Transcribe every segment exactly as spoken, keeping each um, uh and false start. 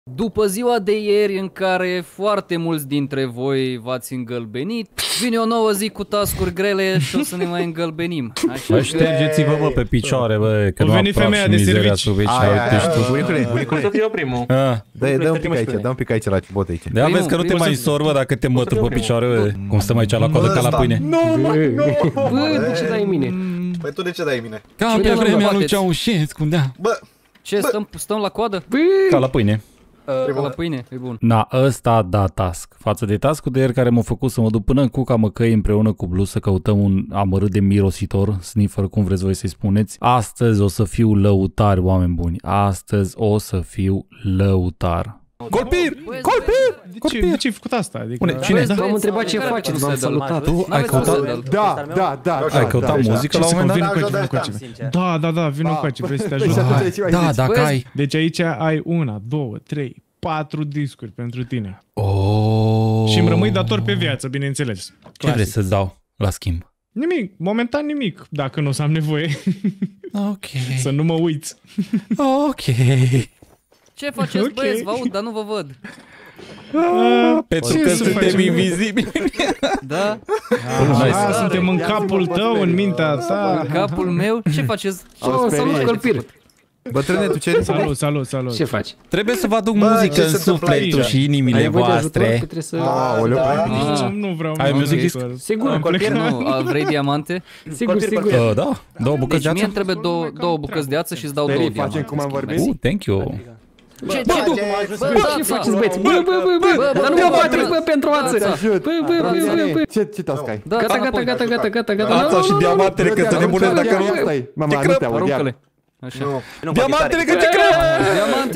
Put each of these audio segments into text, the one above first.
După ziua de ieri în care foarte mulți dintre voi v-ați îngălbenit, vine o nouă zi cu task-uri grele și o să ne mai îngălbenim. Bă, ștergeți-vă, bă, pe picioare, bă, că nu am praf și mizeria sub aici. Bunicule, bunicule. Să fiu primul. Dă un pic aici, dă un pic aici la bot aici. De vezi că nu te mai sor, bă, dacă te mătru pe picioare, bă. Cum stăm aici la coadă ca la pâine. Nu, bă, de ce dai în mine? Păi tu de ce dai în mine? Ca pe vremea lui Ceaușescu, da. Bă, Ce, stăm, stăm la coadă? Ca la pâine. Ca la pâine, e bun. Na, ăsta da task. Față de task-ul de ieri care m-a făcut să mă duc până în Cuca Măcăi împreună cu Blue să căutăm un amărât de mirositor, sniffer, cum vreți voi să-i spuneți. Astăzi o să fiu lăutar, oameni buni. Astăzi o să fiu lăutar. Colpir! Colpir! De ce, de ce ai făcut asta? Adică, Bune, cine? Da, M-am întrebat ce faceți, v-am salutat. Tu ai căutat, Da, da, da. ai căutat muzică la un moment dat? Vino cu aici, Da, da, da, vino cu aici, vrei să te ajut. Da, dacă ai. Deci aici ai una, două, trei, patru discuri pentru tine. Oh. Și îmi rămâi dator pe viață, bineînțeles. Ce vrei să-ți dau la schimb? Nimic, momentan nimic, dacă nu o să am nevoie. Ok. Să nu mă uiți. Ok. Ce faceți, Ok. băieți? Vă aud, dar nu vă văd. Pentru că suntem invizibili. Da? Ah, suntem în capul tău, în mintea ta. În capul meu? Ce faceți? Oh, salut, Colpir. Bătrâne, tu ce Salut, salut, salut. Ce faci? Trebuie să vă aduc Bă, muzică ce în se întâmplă sufletul aici? și inimile Ai nevoie de ajutor? Că voastre. trebuie să... Aoleu, Nu, nu vreau. Ai nu music vreau disc? să- Sigur, Am Colpir. plecat. Nu, a, vrei diamante? Sigur, sigur. Uh, da, două bucăți Deci de mie îmi ață. trebuie două, două bucăți de ață și îți dau două Facem diamante. cum am vorbit? Uh, thank you. Ce, ce, Bă, bă, bă, da, Ce da. faceți, băieți? Bă, bă, bă, bă, dar nu mă bateți, bă, pentru ață. Bă, bă, bă, bă, bă. Ce, ce task ai? Da, Gata, da, gata, înapoi. gata, gata, gata, gata. Ața și diamantele că te nebunesc dacă nu... Asta e. Mama, nu te aud, ia. Aruncăle. Așa. Diamantele că te crezi! Diamante.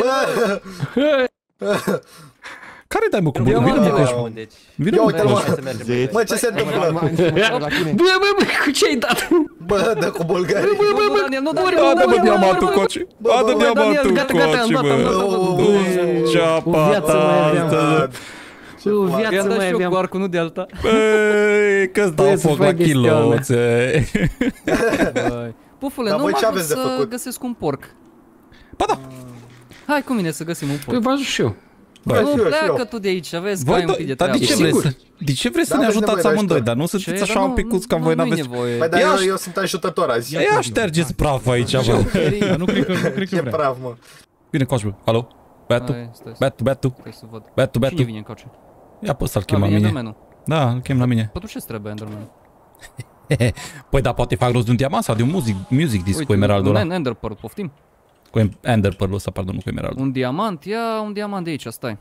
Care dai mă cu bun? Vino mă cu așa. Vino Ia mă uite, cu mă. așa. Mă, ce se întâmplă? Bă, bă, bă, cu ce ai dat? Bă, dă cu bulgarii. Bă, bă, Daniel, nu dori, Adă-mă diamantul coci! Adă diamantul gata, gata, am coci, dat, am dat, bă! am dat. Du ceapa viață ta mai aveam. asta! Ce o I-am viață dat mai și eu aveam. cu arcul, nu de alta. Băi, că-ți dau Băi, să foc la fac chestia chiloțe! Băi. Pufule, Dar nu voi mă ce ajut aveți de să făcut? găsesc un porc. Ba da! Hai cu mine să găsim un Păi porc. vă ajut și eu. Bă, Nu, și eu, și pleacă eu. tu de aici, vezi că Voi, ai un pic de dar de treabă. ce vreți Sigur. să... De ce vreți să Da, ne aveți ajutați nevoie de amândoi? ajutor. Dar nu Ce? sunteți Dar așa nu- un picuț ca nu- voi, nu-i n-aveți... nevoie. Păi, dar Ia eu, ș- eu sunt ajutător azi. Ia ștergeți praf aici, bă! Dar nu cred că, nu cred că Ce vrea. praf, mă. Bine, coș, bă. Alo? Beatu? Hai, stai, stai, Beatu, Beatu? stai să văd. Beatu, Cine Beatu? vine în coace? Ia pe ăsta-l A, chem la vine mine. Enderman-ul. Da, îl chem la mine. Pentru ce-ți trebuie Enderman? Păi da, poate fac rost de un diamant sau de un music, music disc cu emeraldul un ăla. Ender Pearl, poftim? Cu em- Ender Pearl-ul ăsta, pardon, nu cu emeraldul. Un diamant? Ia un diamant de aici, stai.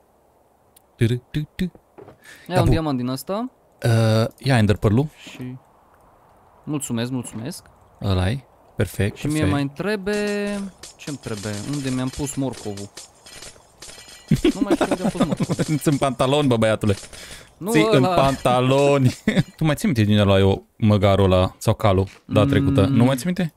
Târâ, tâ, tâ. Ia Da, un bu- diamant din ăsta Uh, ia Ender Pearl-ul. și... Mulțumesc, mulțumesc. Ăla-i. Perfect, Și mie perfect. mai întrebe... Ce-mi trebuie? Unde mi-am pus morcovul? Nu mai știu unde am pus morcovul. Îți în pantaloni, bă, băiatule. Nu Ții în ăla... pantaloni. Tu mai ții minte din ăla eu măgarul ăla sau calul data trecută? Nu mai ții minte?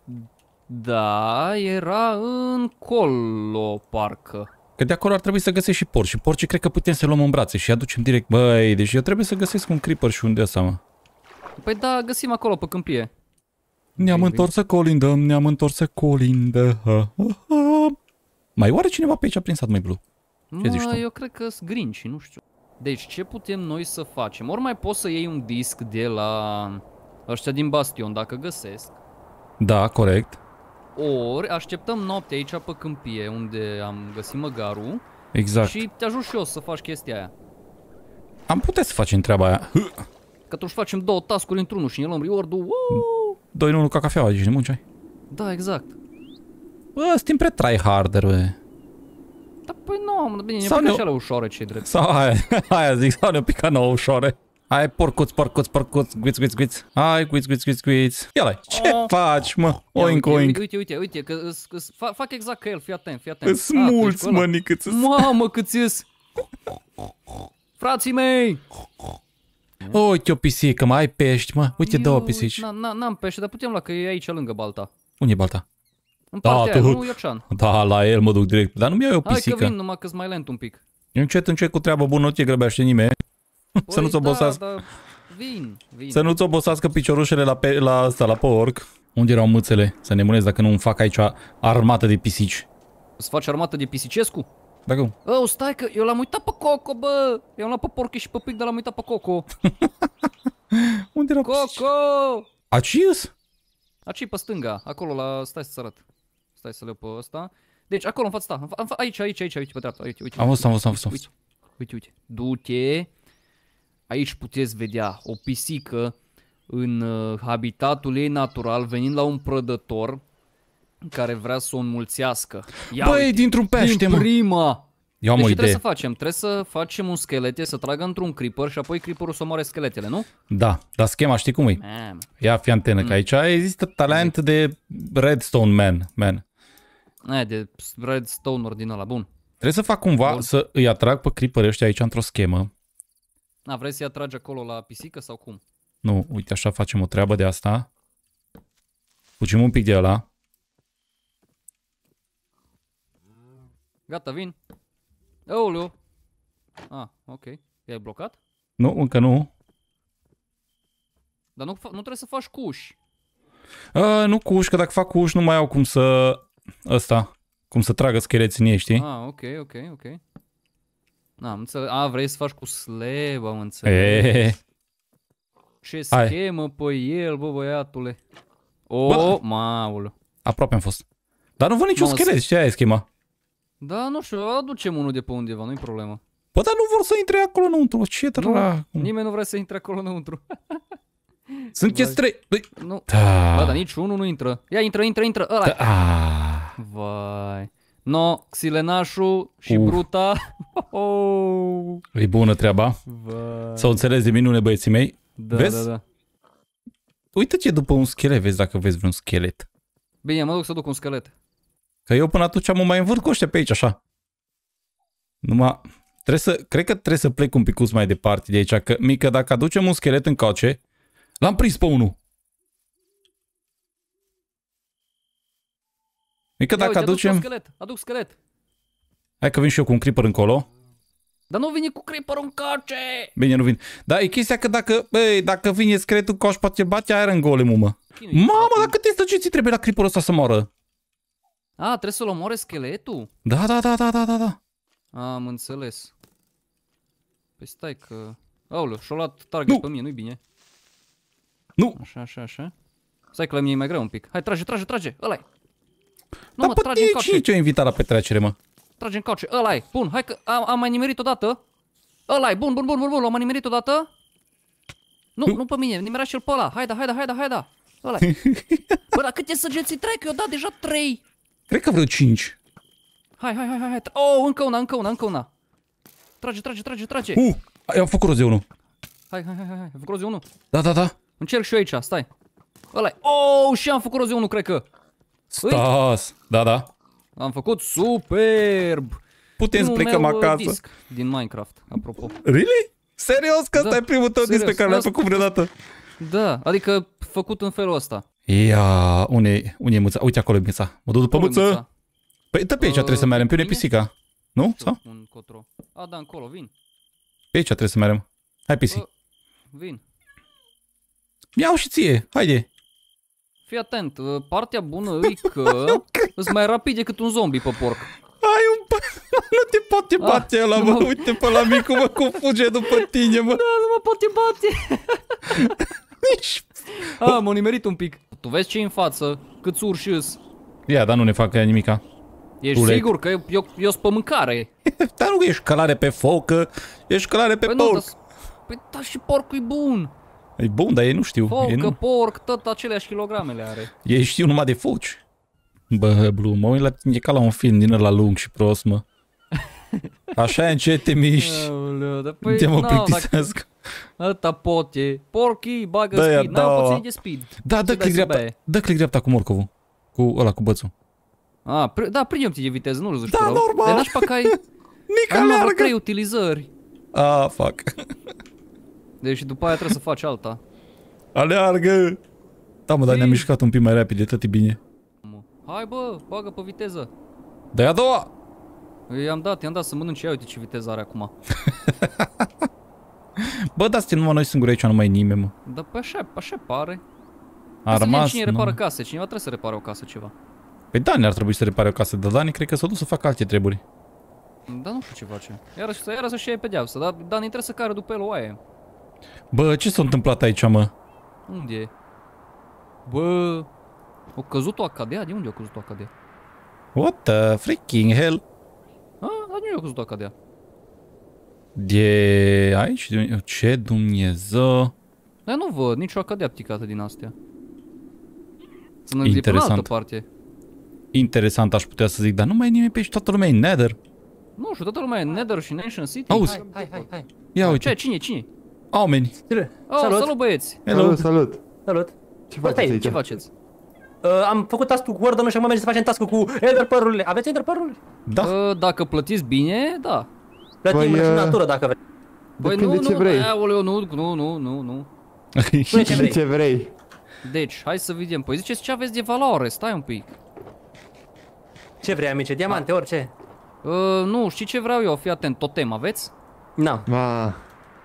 Da, era încolo, parcă. Că de acolo ar trebui să găsești și porci. Și porcii cred că putem să luăm în brațe și aducem direct. Băi, deci eu trebuie să găsesc un creeper și un de ăsta, mă. Păi da, găsim acolo pe câmpie. Ne-am Bine, întors să colindăm, ne-am întors să colindă. Ha, ha, ha. Mai oare cineva pe aici a prins sat, mai Blue? Ce zici Mă, tu? eu cred că sunt grinci, nu știu. Deci, ce putem noi să facem? Ori mai poți să iei un disc de la ăștia din Bastion, dacă găsesc. Da, corect. Ori așteptăm noaptea aici pe câmpie, unde am găsit măgarul. Exact. Și te ajut și eu să faci chestia aia. Am putea să facem treaba aia. Că atunci facem două task-uri într-unul și ne luăm reward-ul. Uuu! Doi în unul ca cafeaua, zici, ne munceai. Da, exact. Bă, suntem pre tryharder, bă. Da, păi nu, bine, ne Sau pică nu- și alea ușoare, ce drept. Sau aia, aia zic, sau ne pica nouă ușoare. Hai, porcuț, porcuț, porcuț, guiț, guiț, guiț. Hai, guiț, guiț, guiț, guiț. Ia-l-ai, ce Oh. faci, mă? Ia, Oink, uite, oink. Uite, uite, uite, uite, că îs, îs, fa, fac exact ca el, fii atent, fii atent. Îs Ah, tu ești mulți, cu ăla. mă, nicăți. Mamă, câți ies! Frații mei! Uite o pisică, mai ai pești, mă. Uite două Eu, pisici. na- na- N-am pește, dar putem lua, că e aici lângă balta. Unde e balta? În Da, partea tu- aia, nu Iorcean. Da, la el mă duc direct. Dar nu-mi iau eu Hai că pisică. vin, numai că-s mai lent un pic. Eu încet, încet cu treabă bună, nu te grăbește nimeni. Să nu-ți Păi obosească. Da, da, vin, vin. Să nu-ți obosească piciorușele la, pe, la asta, la porc. Unde erau mâțele? Să ne mânezi dacă nu îmi fac aici armată de pisici. Îți faci armată de pisicescu? Da cum? Oh, stai că eu l-am uitat pe Coco, bă! Eu am luat pe Porky și pe Pig, dar l-am uitat pe Coco. Unde era? Coco! Acius? Aici pe stânga, acolo la... Stai să-ți arăt. Stai să le iau pe ăsta. Deci acolo în fața ta, în fa... aici, aici, aici, aici, pe dreapta, uite, uite. Am văzut, am văzut, am văzut. Uite, uite, uite. Du-te. Aici puteți vedea o pisică în uh, habitatul ei natural, venind la un prădător care vrea să o înmulțească. Ia Băi, uite, dintr-un pește, din mă. prima! Eu am Deci o ce trebuie idee. să facem? Trebuie să facem un schelete, să tragă într-un creeper și apoi creeperul să omoare scheletele, nu? Da, dar schema știi cum e? Man. Ia fi antenă, Mm. că aici există talent de redstone man, man. Aia de redstone-uri din ăla, bun. Trebuie să fac cumva Bun. să îi atrag pe creeper ăștia aici într-o schemă. A, vrei să-i atragi acolo la pisică sau cum? Nu, uite, așa facem o treabă de asta. Fugim un pic de ăla. Gata, vin. Aoleu. Ah, ok. I-ai blocat? Nu, încă nu. Dar nu, nu trebuie să faci cuși. A, nu cu uși, că dacă fac cu uși nu mai au cum să... Ăsta. Cum să tragă scheleți în ei, știi? Ah, ok, ok, ok. Na, am înțeles. A, vrei să faci cu slab, am înțeles. E, Ce Hai. schemă pe el, bă, băiatule. O, Bă. maulă. aproape am fost. Dar nu văd niciun Mamă, schelet, știi, aia e schema. Da, nu știu, aducem unul de pe undeva, nu-i problemă. Bă, dar nu vor să intre acolo înăuntru, ce Nu, dracu. nimeni nu vrea să intre acolo înăuntru. Sunteți trei. Băi, Nu. da. Bă, dar nici unul nu intră. Ia, intră, intră, intră, ăla. Da. Ah. Vai. No, Xilenașul și Uf. Bruta. Oh, E bună treaba. vai. S-au înțeles de minune, băieții mei. Da, Vezi? da, da. Uite-te după un schelet, vezi dacă vezi vreun schelet. Bine, mă duc să duc un schelet. Că eu până atunci mă mai învârt cu ăștia pe aici, așa. Numai, trebuie să, cred că trebuie să plec un picuț mai departe de aici, că, mică, dacă aducem un schelet în coace, l-am prins pe unul. Mică, Ia dacă uite, aduc și eu aducem... schelet, aduc schelet. Hai că vin și eu cu un creeper încolo. Dar nu vine cu creeper în coace. Bine, nu vin. Dar e chestia că dacă, băi, dacă vine scheletul în coace, poate bate Iron Golem-ul, mă. Chinui, Mamă, bate- dar câte stăciți trebuie la creeperul ăsta să moară? A, trebuie să-l omoare scheletul? Da, da, da, da, da, da, da. Am înțeles. Păi stai că... Aoleu, și-o luat target Nu. pe mine, nu-i bine. Nu, Așa, așa, așa. Stai că la mine e mai greu un pic. Hai, trage, trage, trage, ăla-i. Nu, dar mă, pe trage în tine coace. cine ce-a invitat la petrecere, mă? Trage în coace, ăla-i. Bun, hai că am, am mai nimerit odată. Ăla-i, bun, bun, bun, bun, bun, l-am mai nimerit odată. Nu, nu pe mine, nimera și-l pe ăla. Haida, haida, haida, haida. Ăla-i. Bă, dar câte săgeți trec? Eu dat deja trei. Cred că vreo cinci. Hai, hai, hai, hai, hai. Oh, încă una, încă una, încă una. Trage, trage, trage, trage. Uh, i-am făcut roz de unul. Hai, hai, hai, hai, hai. Am făcut roz de unul. Da, da, da. Încerc și eu aici, stai. Ăla-i. Oh, și am făcut roz de unul, cred că. Stas. Da, da. Am făcut superb. Putem să Primul plecăm meu, uh, acasă. disc din Minecraft, apropo. Really? Serios? Că ăsta Da, e primul tău disc pe serios. care l-ai Asta- făcut vreodată? Da, adică făcut în felul ăsta. Ia, unde, unde e mâța? Uite acolo e mâța. Mă duc după Acolo e mâță. mâța. Păi, dă pe aici Uh, trebuie să mergem. Pe unde e bine? pisica? Nu? Sau? Un cotro. A, da, încolo, vin. Pe aici trebuie să mergem. Hai, pisic. Uh. Vin. Iau și ție. Haide. Fii atent, uh, partea bună e că îți mai rapid decât un zombie pe porc. Ai un... Nu te poate Ah, bate ăla, nu mă. mă- Uite pe la micu, mă, cum fuge după tine, mă. Da, nu mă poate bate. Nici... A, m-a nimerit un pic. Tu vezi ce în față, câți urși îs. Ia, dar nu ne facă ea nimica. Ești Ulet. sigur că eu, eu, eu sunt pe mâncare? Dar nu ești călare pe foc, că ești călare pe Păi nu, porc. dar, păi da, și porcul e bun. E bun, dar ei nu știu. Ei, Focă, nu. porc, tot aceleași kilogramele are. Ei știu numai de foci. Bă, Blue, mă uit la tine, e ca la un film din ăla lung și prost, mă. Așa încet te miști. Aoleu, dar păi, Te mă n-au, dacă plictisesc. ăsta poate. Porcii bagă Dă-i-a speed, n-am două. puțin de speed. Da, dă Ce dai click să dreapta. bei? Dă click dreapta cu morcovul. Cu ăla, cu bățul. A, pre- da, prinde-mi de viteză, nu-l zici Da, pe rău. normal. De nașpa că ai, Nica ai numai vreo leargă. trei utilizări. Ah, fuck. Deci după aia trebuie să faci alta. Aleargă. Da, mă, dar ne-am Zi. mișcat un pic mai repede, tot e bine. Hai bă, bagă pe viteză. Dă-i a doua. I-am dat, i-am dat să mănânci, ia uite ce viteză are acum. Bă, dar suntem numai noi singuri aici, nu mai e nimeni, mă. Dar pe așa, așa pare. A Să vedem rămas, cine nu. repară case, cineva trebuie să repare o casă ceva. Păi Dani ar trebui să repare o casă, dar Dani cred că s-a dus să facă alte treburi. Dar nu știu ce face. Iarăși, iarăși așa e pedeapsă, dar Dani trebuie să cară după el o aie. Bă, ce s-a întâmplat aici, mă? Unde e? Bă... O căzut o acadea? De unde a căzut o acadea? What the freaking hell? A, dar nu a căzut o acadea. De aici? De... Ce Dumnezeu? Dar nu văd nicio acadea pticată din astea. Sunt în Interesant. altă parte. Interesant aș putea să zic, dar nu mai e nimeni pe aici, toată lumea e Nether. Nu știu, toată lumea e Nether și Nation City. Auzi, Hai, hai, hai. ia Ce? uite, Cine? Cine? oameni. Oh, Salut. salut băieți! Hello. Salut, salut. Salut. Ce Uite faceți aici, aici? Ce faceți? Uh, am făcut task-ul cu Warden și acum mergem să facem task-ul cu Ender Pearl-urile. Aveți Ender Pearl-uri? Da. Uh, dacă plătiți bine, da. Plătim Păi, și uh, natură dacă vreți. Băi, Depinde nu, ce nu, vrei. aoleu, nu, nu, nu, nu, nu. Spune ce vrei. Ce vrei? Deci, hai să vedem. Păi ziceți ce aveți de valoare, stai un pic. Ce vrei, amice? Diamante, orice? Uh, nu, știi ce vreau eu? Fii atent, totem aveți? Na. Ma,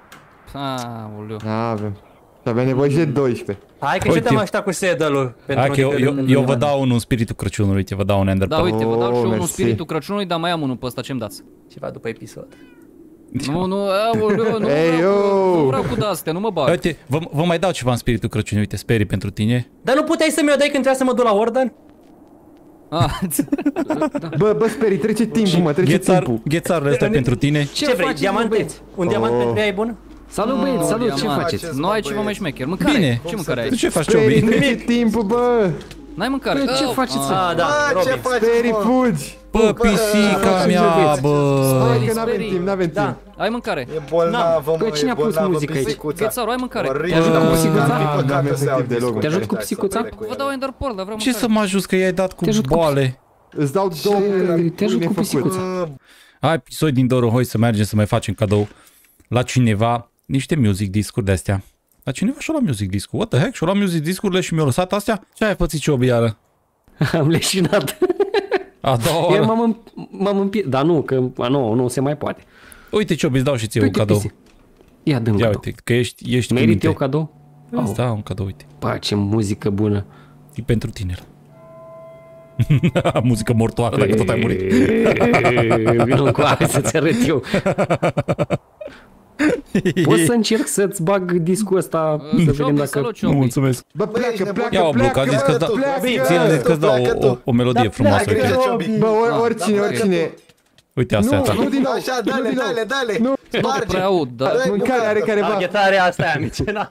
Aoleu. n-avem. Și avem nevoie și de doisprezece. Hai că și Uite. te-am așteptat cu saddle-ul. Hai că eu, eu, eu vă dau unul în spiritul Crăciunului, uite, vă dau un Ender Da, Pearl. uite, vă dau și Oh, eu unul mersi. spiritul Crăciunului, dar mai am unul pe ăsta, ce-mi dați? Ceva după episod. Nu, nu, aoleu, nu Ei, vreau, cu, eu. nu vreau cu de-astea, nu mă bag. Uite, vă, vă mai dau ceva în spiritul Crăciunului, uite, sperii pentru tine. Dar nu puteai să mi-o dai când trebuia să mă duc la Warden? Ah, Bă, bă, sperii, trece timpul, mă, trece Ghețar, timpul. ghețarul ăsta pentru tine. Ce, vrei? faceți, Diamante? băieți? Un diamant Oh. pentru ea e bun? Salut băieți, salut, ce diamant. faceți? nu ai ceva mai șmecher. Mâncare. Bine. Ce mâncare ai? Tu ce faci, Sperii, Ciobi? trece timpul, bă. N-ai mâncare? Bă, ce Oh, faceți? ah. Ah, da, Bă, ce Robin. faci, Sperii, mă? fugi. Bă, pisica mea, bă. Hai că n-avem sperii. timp, n-avem Da. timp. Ai mâncare? E bolnavă, Bă, mă, cine e a pus bolnavă muzică aici? pisicuța. Ghețaru, ai mâncare? Oribil, Te ajut cu dar pisicuța? ar fi Da, păcat n-am să iau efectiv deloc. discul. Te ajut cu Hai să pisicuța? bere cu Vă el. dau Ender Pearl, dar vreau Ce mâncare. să mă ajut că i-ai dat cu Te ajut cu- boale? Îți dau două te ajut cu nefăcut. pisicuța. Bă, Hai, episod din Dorohoi să mergem să mai facem cadou la cineva niște music discuri de-astea. La cineva și-a luat music discul. What the heck? Și-a luat music discurile și mi-a lăsat astea? Ce ai pățit, Ciobi, iară? Am leșinat. A doua Eu oară. m-am împ- m-am împie... Dar nu, că a, nu, nu se mai poate. Uite, Ciobi, îți dau și ție un Uite, cadou. pisi. Ia, dă-mi Ia cadou. uite, că ești, ești cu Merit minte. eu cadou? Îți dau un cadou, uite. Bă, ce muzică bună. E pentru tine. Muzică mortoară, dacă tot ai murit. Vino cu aia să-ți arăt eu. Poți să încerc să-ți bag discul ăsta să vedem Ciobi, dacă... salut, Nu, Ciobi. mulțumesc. Bă, Băi, ești pleacă, nebun. pleacă, Ia-o, Bluca, a zis că-ți dau... pleacă. Ție am zis că-ți dau Pleacă o, o, tu. o melodie Da, frumoasă, pleacă, uite. Robi. Bă, or- oricine, Da, oricine. Uite, asta e a ta. Nu din nou. Așa, dale, nu din nou. dale, dale. Nu. Nu Sparge. prea aud, dar... Dă-i Mâncare are bucată. careva. Aghetarea asta e, amice, na.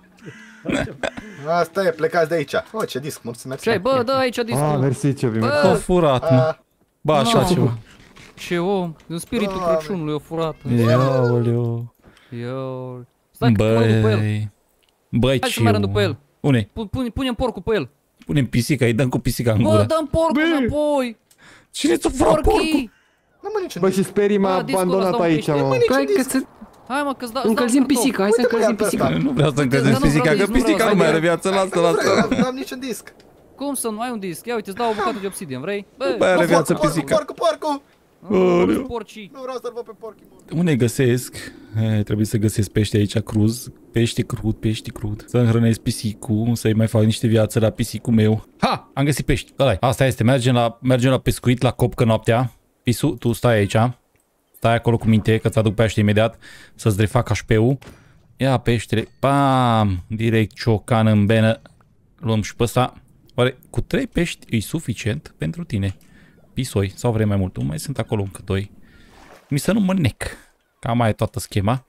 Asta e, plecați de aici. O, ce disc, mulțumesc. Ce ai? Bă, dă aici Ah, discul. mersi, Ciobi, mersi. O furat, mă. Ah, Bă, așa No. ceva. Ce om, în spiritul Doamne. Crăciunului o furat. Iaoleu. Eu... Stai că mă duc pe el. Băi. Băi, Hai să ce... mergem după el. Une, Pu- pune- Punem porcul pe el. punem pisica, îi dăm cu pisica în Bă, gură. dăm porcul înapoi. Cine ți-a furat porcul? Porcii. nu mă niciun Bă, și sperii m-a Bă, discul ăla abandonat stau aici, în mă. Hai că să Hai mă, că-ți dau... încălzim pisica, hai să Uite, încălzim băiatul pisica. ăsta. Nu vreau să încălzim Dar nu vreau pisica, că disc, nu vreau pisica să nu mai ai. are viață, lasă, lasă. Nu am niciun disc. Cum să nu ai un disc? Ia uite, îți dau o bucată de obsidian, vrei? Bă, Mai are viață Porcu, pisica. porcu, porcu. nu porcii. Nu vreau să-l văd pe porcii. Unde găsesc? E, trebuie să găsesc pește aici cruz. Pește crud, pește crud. Să hrănesc pisicul, să-i mai fac niște viață la pisicul meu. Ha! Am găsit pești. Ăla-i. Asta este. Mergem la, mergem la pescuit, la copcă noaptea. Pisu, tu stai aici. Stai acolo cu minte, că ți aduc pește imediat. Să-ți refac așpeu. Ia peștele. Pam! Direct ciocan în benă. Luăm și pe ăsta. Oare cu trei pești e suficient pentru tine? Pisoi. Sau vrei mai mult? Mai sunt acolo încă doi. Mi să nu mă nec. Cam mai e toată schema.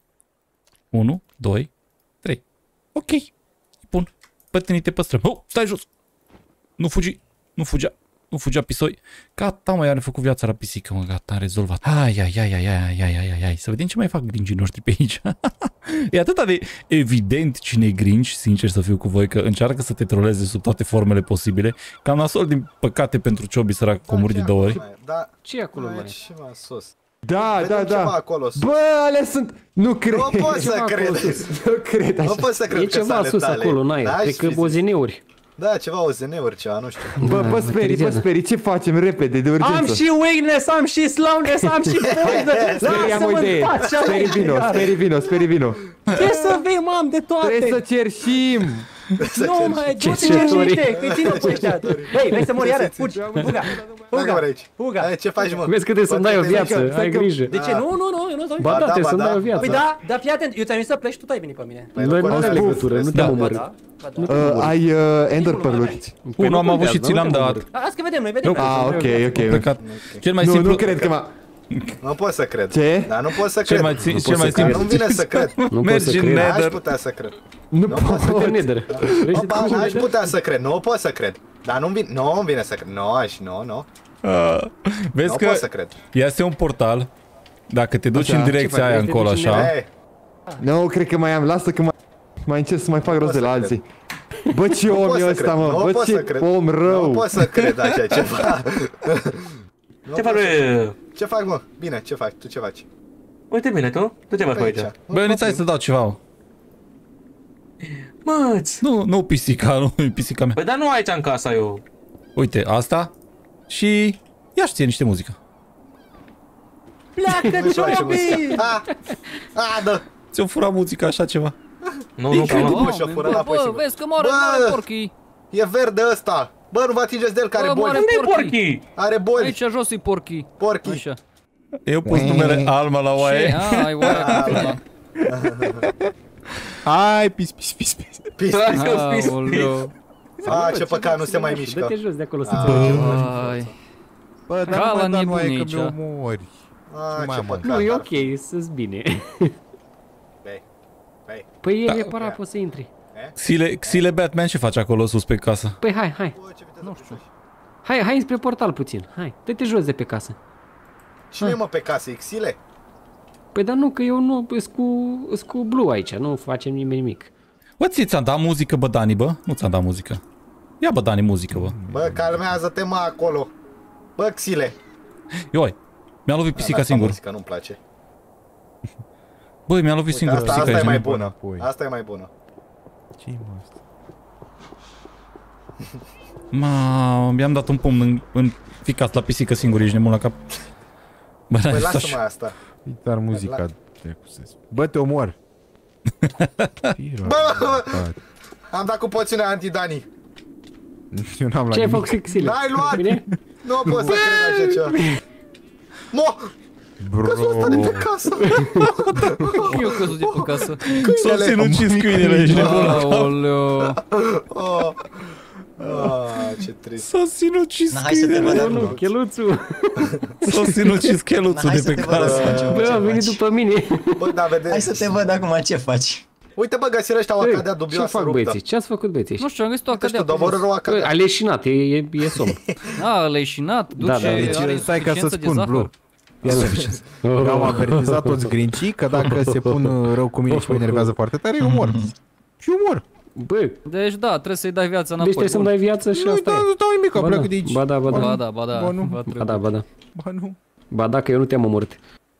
unu, doi, trei. Ok. Bun. Pătânii te păstrăm. Oh, stai jos. Nu fugi. Nu fugea. Nu fugea pisoi. Gata, mă, i-am făcut viața la pisică, mă, gata, am rezolvat. Hai, hai, hai, hai, hai, hai, hai, hai, hai. Să vedem ce mai fac gringii noștri pe aici. E atât de evident cine e gringi, sincer să fiu cu voi, că încearcă să te troleze sub toate formele posibile. Cam nasol, din păcate, pentru Ciobi, sărac, comuri de două ori. Da, Ce e acolo, mai e mă? ceva sus. Da, Vedem da, ceva da. acolo sus. Bă, ale sunt... Nu cred. Nu pot să Ceva cred. acolo sus. Nu cred Nu așa. pot să cred E că sunt ceva ale sus tale. acolo, n-ai. N-aș Cred că fi zis. bozineuri. Da, ceva O Z N-uri, ceva, nu știu. Bă, Da, bă, mă sperii, bă, trizează. sperii, ce facem repede, de urgență? Am și weakness, am și slowness, am și boldness. Sperii, am o idee. Sperii, vino, sperii, vino, sperii, vino. Ce să vei, mam, de toate. Trebuie să cerșim. Nu, mai, Ce du-te, ce cetori. niște, că-i ținut cu ăștia. Băi, vrei să mori iară? Fugi, fuga, Fuga, fuga, aici. fuga. Ce faci, mă? Vezi că trebuie să-mi dai o viață, ai grijă. De ce? Nu, nu, nu, eu nu dau. Ba da, trebuie să-mi dai o Păi viață. da, dar fii atent, eu ți-am zis să pleci, tu ai venit pe mine. Noi nu avem legătură, nu te-am Ba omorât. da, ba da. Uh, ai uh, ender pearl-uri. Unu am avut și ți l-am dat. Azi că vedem, noi vedem. Ah, ok, ok. Plecat. Cel mai Nu, simplu... nu cred că m-a... Nu pot să cred. Ce? Dar nu pot să Cel cred. mai, zi- pot cel să mai cred. Dar simplu... nu vine să cred. Nu pot Mergi să în cred. N-aș nether. putea să cred. Nu Nu pot. pot să Uite, cred. Nether. Vrei să te Opa, duci în n-aș Nether? putea să cred. Nu pot să cred. Dar nu-mi vine, nu îmi vine să cred. Nu, aș, nu, nu. Ah, Vezi Nu că pot să cred. iese un portal. Dacă te duci Așa. în direcția Ce faci? aia Vrei să te încolo duci în așa. Hey, Nu, cred că mai am. Lasă că mai... Mai încerc să mai fac rost de la să alții. Bă, ce nu om pot e să ăsta, cred. mă? Nu Bă, pot să ce cred. om Nu rău. pot să cred așa ceva. Nu Ce pot faci, să- bă? Ce fac, mă? Bine, ce faci? Tu ce faci? Uite bine, tu? Tu ce faci pe aici? Băi, nu ți să dau ceva. Mă. Măți! Nu, nu pisica, nu e pisica mea. Păi dar nu aici în casa eu. Uite, asta. Și ia și ție niște muzică. Pleacă, Nu-și face Jobi! muzica. A, a, da. Ți-o fura muzica așa ceva. Nu, nu, Incredibil. nu. Bă, și-o fură Bă, înapoi, bă, sigur. vezi că moare, Bă! moare porcii. E verde ăsta. Bă, nu vă atingeți de el, care Bă, boli. moare Unde-i porcii. porchii? Are boli. Aici jos e porcii. Porchii. Așa. Eu pus numele Alma la Ce? oaie. A, ai oaia cu ăla. Hai, pis, pis, pis, pis. Pis, pis. Aoleu. A, ce păcat, nu se mai mișcă. Dă-te jos de acolo să Ah. ți Ai. Bă, dar Ca nu la mai da nebuni noaie că aici. mi omori. A, mai ce am, mă? păcat. Nu, e dar- ok, să-ți bine. Băi, băi. Păi Da. e reparat, poți să intri. Xile, Xile Batman ce face acolo sus pe casă? Păi hai, hai. Bă, ce viteză privești. Hai, hai spre portal puțin. Hai, dă-te jos de pe casă. Cine e, mă, pe casă? Xile? Păi dar nu, că eu nu, îs cu, îs cu Blue aici, nu facem nimeni nimic. Bă, ți ți-am dat muzică, bă, Dani, bă? Nu ți-am dat muzică. Ia, bă, Dani, muzică, bă. Bă, calmează-te, mă, acolo. Bă, Xile. Ioi, mi-a lovit pisica Asta singur. muzica nu-mi place. Băi, mi-a lovit Uite, singur asta, pisica asta e aici. mai nu? bună. înapoi. Asta e mai bună. Ce-i mă asta? Ma, mi-am dat un pumn în, în ficat la pisică singur, ești nebun la cap. Bă, Păi n-ai stat lasă-mă și... asta. E dar muzica. Dracu să spun. Bă, te omor. Piro, Bă! bă, Am dat cu poțiunea anti-Dani. Eu n-am la Ce ai nimic. făcut Xile? N-ai luat! Bine? Nu pot să cred așa ceva. Mo! Căzul ăsta de pe casă! Eu căzut de pe casă. S-au sinucis câinele, ești nebun la cap. Aoleu. Oh. Ah, ce trist. S-au sinucis Na, hai să te văd câinele. Nu, acum. nu, cheluțul. S-au sinucis cheluțul Hai de să pe te văd casă. acum, ce- Bă, ce a venit faci? după mine. Bă, da, vedeți? Hai să te văd acum ce faci. Uite, bă, găsirea ăștia o Ei, acadea ce dubioasă fac ruptă. băieții? Ce ați făcut băieții? Nu știu, am găsit o Uite, știu, acadea pe doborâ jos. rău acadea. A leșinat, e, e, e somn. A, leșinat, duce, Da, da, deci are stai ca să insuficiență de spun, zahăr. Blue. Ia să Eu am avertizat toți grincii că dacă se pun uh, rău cu mine și mă enervează foarte tare, eu mor. Și eu mor. Bă, Deci da, trebuie să-i dai viața deci înapoi. trebuie să-mi dai viață și Nu, asta da, e. nu dau nimic, Ba pleacă da, de aici. ba da, ba da. Ba da, ba da. Ba nu. Va Ba trebui. da, ba da. Ba nu. Ba da, că eu nu te-am omorât.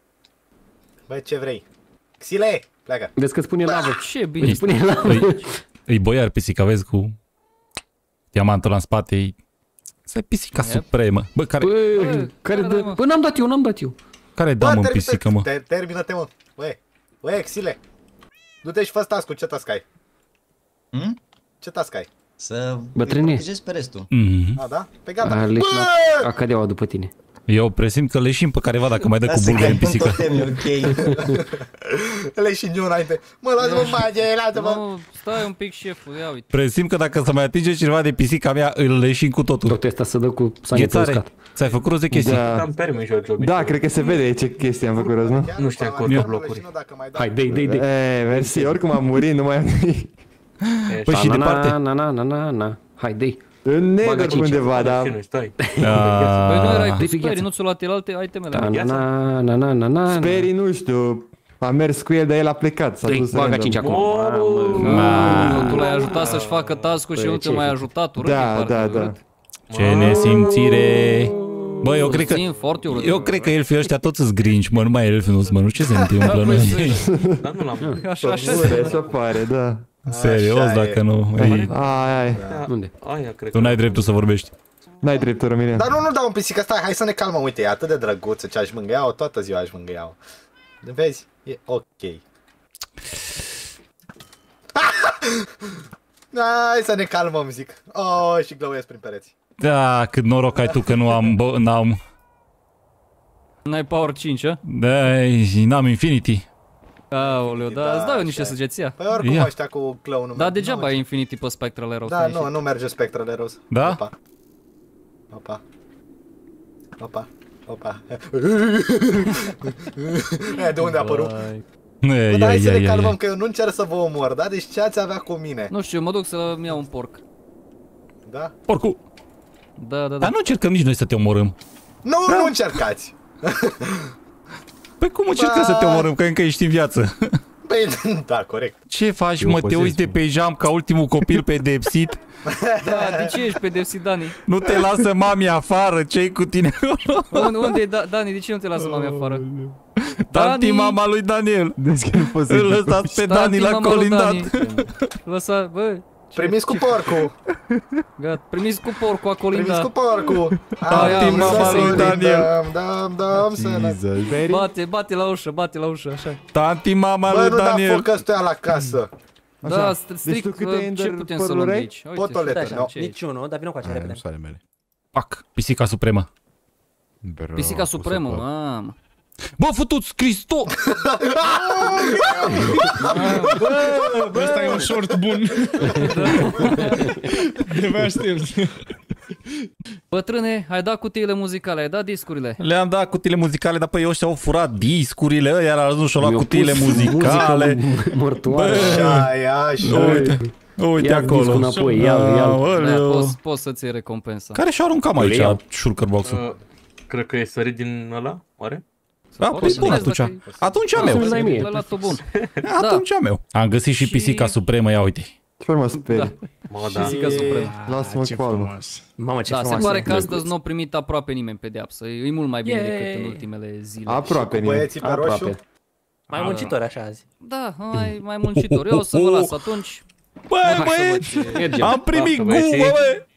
Bă, ce vrei? Xile, pleacă. Vezi că spune lavă. Ce bine. Îi spune lavă. Îi, îi boiar pisica, vezi, cu diamantul în spate. E... Să-i pisica Yep. supremă. Bă, care, Bă, care care dai, dă? mă? Bă, n-am dat eu, n-am dat eu. care da, mă, în pisică, mă? Te, termină-te, mă. Băi, băi, Xile. Du-te și fă task-ul, ce task ai? Hm? Ce task ai? Să Bătrâne. îi protejezi pe restul. Mm-hmm. A, da? Pe gata. A leșinat Bă! acadeaua după tine. Eu presimt că leșim pe careva dacă mai dă cu Lasă bulgări că în pisică. ai un totem, e ok. Le și eu înainte. Mă, lasă-mă, magie, lasă-mă. Nu, stai un pic, șeful, ia uite. Presimt că dacă să mai atinge cineva de pisica mea, îl leșim cu totul. Totul ăsta să dă cu sanită Ghețare, uscat. ți-ai făcut rost de chestii? Da. Am permis eu Jobi. Da, cred că se vede ce chestie am făcut rost, nu? Nu știu acolo Ia, blocuri. Hai, dă-i, dă-i, dă-i. E, mersi, oricum am murit, nu mai am nimic. Păi și Na, departe. Na, na, na, na, na, na. Hai, dă-i. În Bagă negăr cinci. undeva, Da. dar Stai. Băi, nu erai Ah, cu Dă-i pe sperii, gheață. nu ți-o luat el alte itemele. Na, na, na, na, na, na, na. sperii, nu știu, am mers cu el, dar el a plecat, s-a Dă-i, dus baga random. cinci acum. Mamă, tu l-ai ajutat să-și facă task-ul și Păi, nu te ce mai ai ajutat, urât din Da, partea da, lui, da. urât. Ce nesimțire. Bă, eu cred că... Țin foarte urât. Eu cred că elfii ăștia toți sunt grinci, mă, numai elfii nu sunt, mă, nu ce se întâmplă, nu? Dar nu l-am. Așa, așa Bune, se... așa pare, da. Serios, Așa dacă e. nu... Ei, Ai, ai, Unde? Aia cred tu n-ai dreptul să vorbești. n-ai dreptul, Rămine. Dar nu, nu dau un pisică, stai, hai să ne calmăm, uite, e atât de drăguță ce aș mângâia-o, toată ziua aș mângâia-o. Vezi? E ok. Hai să ne calmăm, zic. Oh, și glăuiesc prin pereți. Da, cât noroc ai tu că nu am, bă, n-am... N-ai Power cinci, a? Da, n-am Infinity. Aoleu, da, Da, îți dau eu niște așa e. săgeția. Păi oricum Ia. ăștia cu clown-ul Da, meu, degeaba nu, ai Infinity pe Spectral Arrows. Da, nu, nu merge Spectral Arrows. Da? Opa. Opa. Opa. Opa. E, de unde a apărut? Ei, Bă, dar hai ei, să ne ei, calmăm, ei. că eu nu încerc să vă omor, da? Deci ce ați avea cu mine? Nu știu, mă duc să-mi iau un porc. Da? Porcu. Da, da, da. Dar nu încercăm nici noi să te omorâm. Nu, nu încercați! Păi cum încercăm să te omorâm, că încă ești în viață? Păi, da, corect. Ce faci, Eu mă? Te păzesc, uiți de mă. pe geam ca ultimul copil pedepsit? Da, de ce ești pedepsit, Dani? Nu te lasă mami afară, ce-i cu tine? Unde, unde e da, Dani? De ce nu te lasă mami afară? Tanti Dani! mama lui Daniel. Deci că nu pot să Îl lăsați pe Dani la mama lui colindat. Dani. Lăsa, bă, Primiți cu porcul! gata, primiți cu porcul a Primiți cu colindat. porcul! Tanti, Am mama să lui sărim, Daniel. Dăm, dăm, dăm, să ne... Jesus. Bate, bate la ușă, bate la ușă, așa. Tanti mama Bă, lui nu da Daniel. foc ăstuia la casă! Da, Așa. st- Deci strict, tu câte uh, ce ender putem să păruri luăm de ai? aici? Uite, Potolete, stai așa, nu. ce e aici? Niciunul, dar vină cu aceea Aia nu repede. soare mele. Pac, pisica supremă. Bro, Pisica o să supremă, fac. mamă. Bă, futuți, Cristo! Ăsta e un short bun. De aștept. Bătrâne, ai dat cutiile muzicale, ai dat discurile. Le-am dat cutiile muzicale, dar păi ăștia au furat discurile, ăia l-a ajuns și-au luat Mi-au cutiile pus muzicale. muzică mărtoare. Așa, așa. Uite, uite Ia discul acolo. înapoi, ia-l, ia-l. Da, Aoleu. poți, poți să-ți iei recompensa. Care și-a aruncam aici iau. shulker box-ul? Uh, cred că e sărit din ăla, oare? Da, poți păi să bun vezi atunci. dacă e- Atunci a Da, meu. să-mi dai mie. l-ai luat tu bun. Atunci a meu. Am găsit și Și- pisica supremă, ia uite. Ce mă speri? Mă, da. Pisica supremă. Lasă-mă Ce cu almă. frumos. Mamă, ce Da, se frumoasă. pare că astăzi nu a primit aproape nimeni pedeapsă. E mult mai bine Yay! decât în ultimele zile. Aproape nimeni. Băieții pe roșu? Aproape. Mai muncitori așa azi. Da, mai, mai muncitor. Eu o să vă las atunci. Băi, Hai să văd băieți, ce- Mergem. am primit Baftă, gumă, băieții. bă!